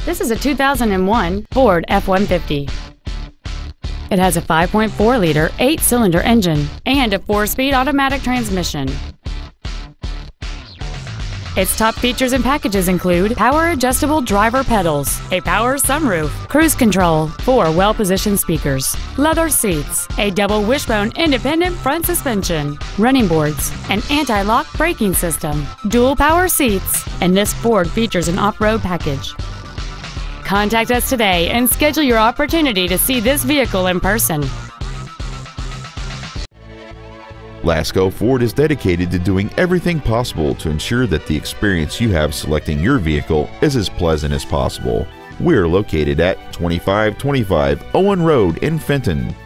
This is a 2001 Ford F-150. It has a 5.4-liter 8-cylinder engine and a 4-speed automatic transmission. Its top features and packages include power adjustable driver pedals, a power sunroof, cruise control, 4 well-positioned speakers, leather seats, a double wishbone independent front suspension, running boards, an anti-lock braking system, dual power seats, and this Ford features an off-road package. Contact us today and schedule your opportunity to see this vehicle in person. Lasco Ford is dedicated to doing everything possible to ensure that the experience you have selecting your vehicle is as pleasant as possible. We're located at 2525 Owen Road in Fenton.